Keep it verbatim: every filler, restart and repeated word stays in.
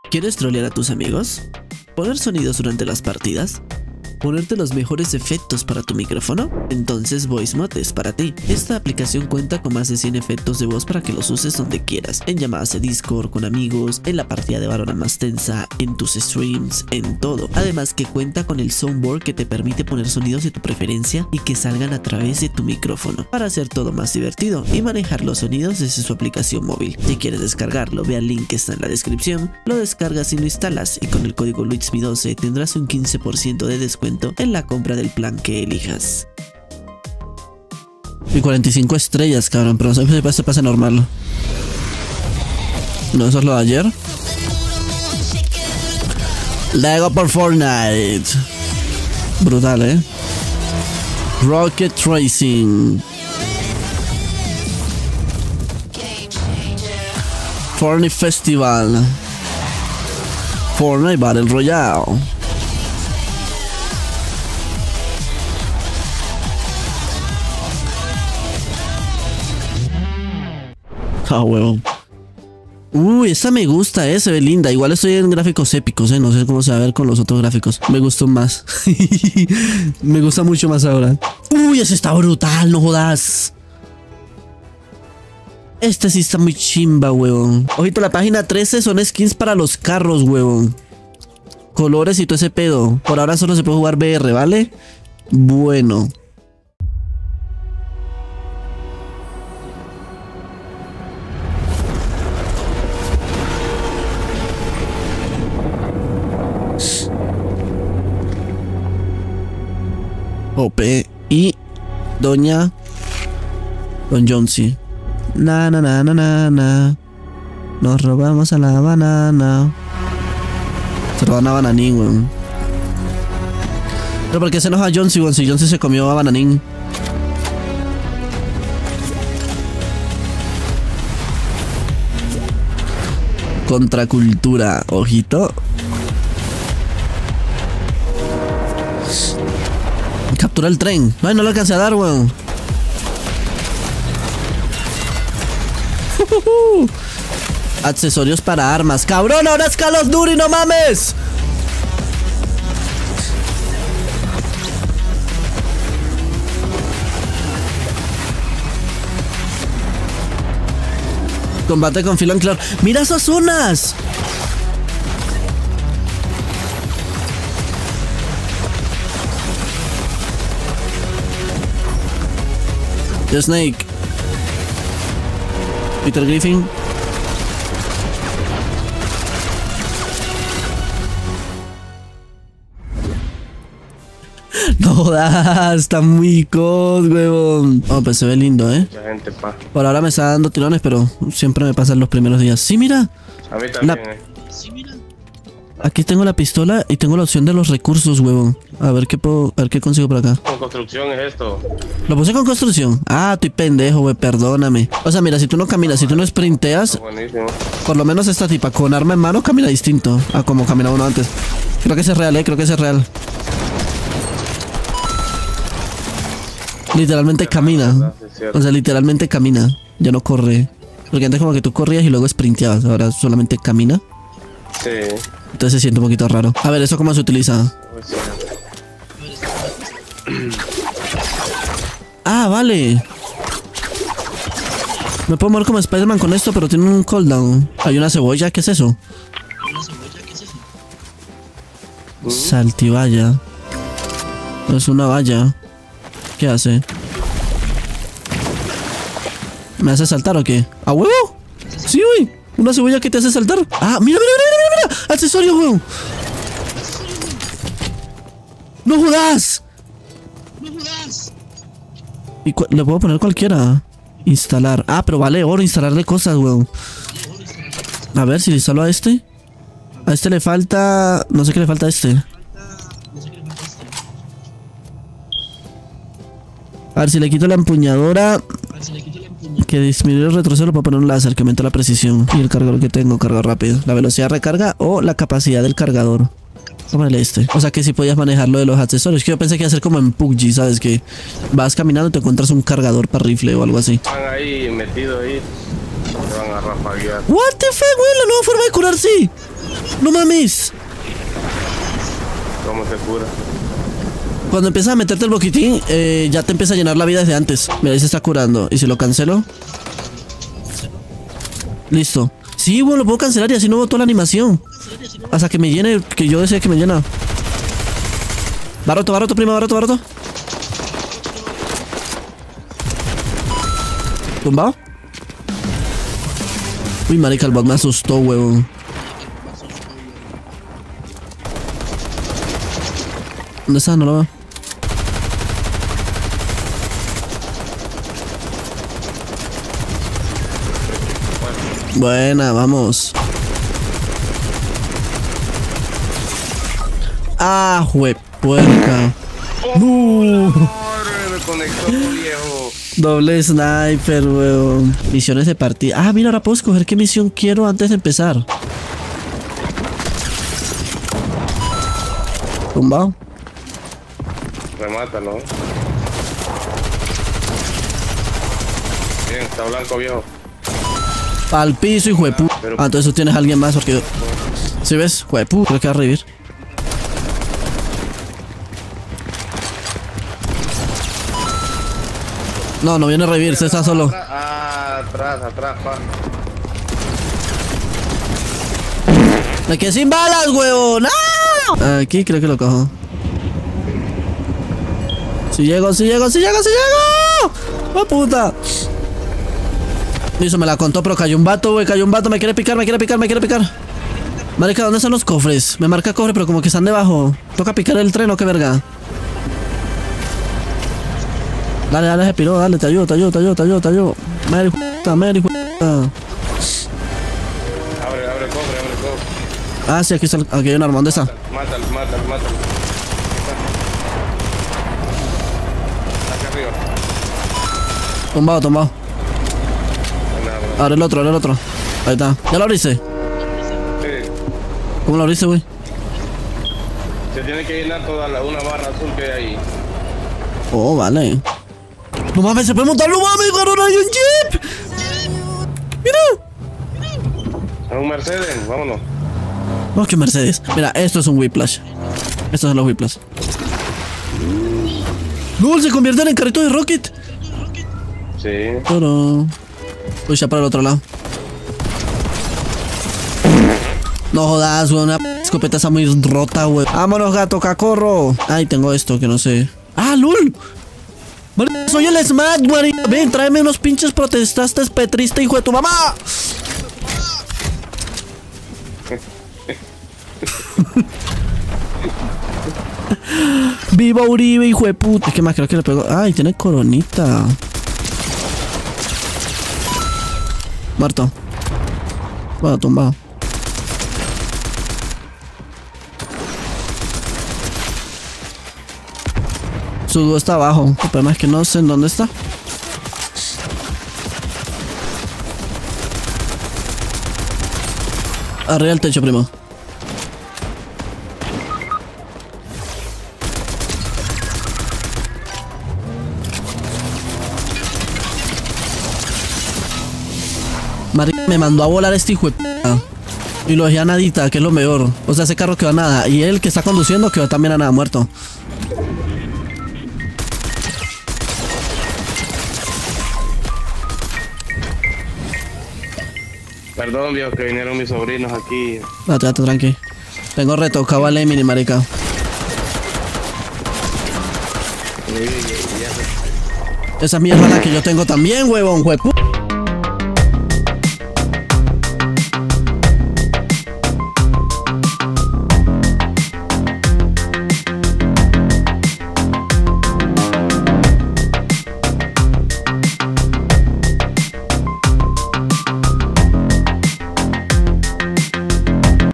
¿Quieres trolear a tus amigos? ¿Poner sonidos durante las partidas? ¿Ponerte los mejores efectos para tu micrófono? Entonces VoiceMod es para ti. Esta aplicación cuenta con más de cien efectos de voz para que los uses donde quieras, en llamadas de Discord, con amigos, en la partida de Valorant más tensa, en tus streams, en todo. Además que cuenta con el soundboard que te permite poner sonidos de tu preferencia y que salgan a través de tu micrófono, para hacer todo más divertido y manejar los sonidos desde su aplicación móvil. Si quieres descargarlo, ve al link que está en la descripción, lo descargas y lo instalas, y con el código Luismi doce tendrás un quince por ciento de descuento en la compra del plan que elijas. Y cuarenta y cinco estrellas, cabrón, pero no sé si se pasa normal. No, eso es lo de ayer. Lego por Fortnite. Brutal, eh. Rocket Racing. Fortnite Festival. Fortnite Battle Royale. Ah, huevo. Uy, esta me gusta, eh, se ve linda. Igual estoy en gráficos épicos, eh. No sé cómo se va a ver con los otros gráficos. Me gustó más. Me gusta mucho más ahora. Uy, ese está brutal, no jodas. Este sí está muy chimba, huevón. Ojito, la página trece son skins para los carros, huevón. Colores y todo ese pedo. Por ahora solo se puede jugar V R, ¿vale? Bueno. O P y Doña Don Jonesy. Na na na na na na. Nos robamos a la banana. Se roban a Bananín, weón. Pero ¿por qué se enoja Jonesy, weón? Si Jonesy se comió a Bananín. Contracultura, ojito. Captura el tren. Ay, no lo alcancé a dar, weón. Uh, accesorios para armas. ¡Cabrón! ¡Ahora es Call of Duty! ¡No mames! Combate con filo anclado. ¡Mira esas zonas! The Snake. Peter Griffin. No da, está muy cos, huevón. Oh, pues se ve lindo, eh. Mucha gente, pa. Por ahora me está dando tirones, pero siempre me pasan los primeros días. Sí, mira. A mí también, la... eh. Sí, mira. Aquí tengo la pistola y tengo la opción de los recursos, huevón. A ver qué puedo, a ver qué consigo por acá. Con construcción es esto. ¿Lo puse con construcción? Ah, estoy pendejo, güey, perdóname. O sea, mira, si tú no caminas, si tú no sprinteas, Buenísimo. por lo menos esta tipa con arma en mano camina distinto a como caminaba uno antes. Creo que ese es real, eh, creo que ese es real. Literalmente camina. O sea, literalmente camina. Ya no corre. Porque antes como que tú corrías y luego sprinteabas. Ahora solamente camina. Sí. Entonces se siente un poquito raro. A ver, ¿eso cómo se utiliza? Ah, vale. Me puedo mover como Spider-Man con esto, pero tiene un cooldown. Hay una cebolla, ¿qué es eso? ¿Mm? Saltivalla. Es una valla. ¿Qué hace? ¿Me hace saltar o qué? ¿A huevo? Sí, güey. Una cebolla que te hace saltar. Ah, mira, mira, mira, mira, mira. Accesorio, weón. No jodas. No jodas. Y le puedo poner cualquiera. Instalar. Ah, pero vale oro instalarle cosas, weón. A ver si le instalo a este. A este le falta... No sé qué le falta a este. A ver si le quito la empuñadora. Que disminuye el retroceso para poner un láser que aumenta la precisión. Y el cargador que tengo, carga rápido. La velocidad de recarga o la capacidad del cargador. Tómale este. O sea que si podías manejar lo de los accesorios. Que yo pensé que iba a ser como en P U B G, ¿sabes? Que vas caminando y te encuentras un cargador para rifle o algo así. Están ahí metidos ahí. Se van a rafaguear. What the fuck, güey, la nueva forma de curar, sí. ¡No mames! ¿Cómo se cura? Cuando empiezas a meterte el boquitín, eh, ya te empieza a llenar la vida desde antes. Mira, ahí se está curando. ¿Y si lo cancelo? Listo. Sí, bueno, lo puedo cancelar y así no boto la animación. Hasta que me llene, que yo desee que me llena. Baroto, baroto, prima, baroto, baroto. ¿Tumbado? Uy, marica, el bot me asustó, huevón. ¿Dónde está? No lo veo. Buena, vamos. Ah, juepuerca. Oh, no. Me conectó, viejo. Doble sniper, weón. Misiones de partida. Ah, mira, ahora puedo escoger qué misión quiero antes de empezar. Tumbado. Remátalo. Bien, está blanco, viejo. Al piso, hijo de pu... Pero... Ah, entonces tú tienes a alguien más porque... ¿Sí ves? Hijo de pu... Creo que va a revivir. No, no viene a revivir, se está solo. Ah, atrás, atrás, pa. Me quedé sin balas, huevón. ¡Ah! Aquí creo que lo cojo. Si llego, si llego, si llego, si llego. ¡Oh, puta! Listo, me la contó, pero cayó un vato, güey. Cayó un vato, me quiere picar, me quiere picar, me quiere picar. Marica, ¿dónde están los cofres? Me marca cofre, pero como que están debajo. Toca picar el tren, ¿o qué verga? Dale, dale, se piró, dale, te ayudo, te ayudo, te ayudo, te ayudo, te ayudo. Mary, puta, Mary, puta. Abre, abre el cofre, abre el cofre. Ah, sí, aquí está, el, aquí hay un arma, ¿dónde está? Mátalo, mátalo, mátalo. Acá arriba. Tumbado, tumbado. Abre el otro, abre el otro. Ahí está. ¿Ya lo abriste? Sí. ¿Cómo lo abriste, güey? Se tiene que llenar toda la, una barra azul que hay ahí. Oh, vale. No mames, se puede montar, no mames, cabrón, hay un jeep. Mira. Es un Mercedes, vámonos. Oh, qué Mercedes. Mira, esto es un Whiplash. Estos son los Whiplash. ¡No! Se convierten en carritos de Rocket. Sí. Pero... Uy, ya para el otro lado. No jodas, güey. Una escopeta está muy rota, güey. Vámonos, gato, cacorro. Ay, tengo esto que no sé. ¡Ah, lul! Marica, soy el Smack, marica. Ven, tráeme unos pinches protestastes petrista, hijo de tu mamá. Viva Uribe, hijo de puta. Es que más creo que le pegó. Ay, tiene coronita. Muerto. Bueno, tumbado. Su dúo está abajo. El problema es que no sé en dónde está. Arriba del techo, primo. Marica, me mandó a volar este hijo de p***. Y lo dejé a nadita, que es lo mejor. O sea, ese carro quedó a nada. Y él que está conduciendo quedó también a nada, muerto. Perdón, viejo, que vinieron mis sobrinos aquí. Date, date, tranqui. Tengo retocado al Emily, marica. Esa es mi hermana que yo tengo también, huevón, huepu.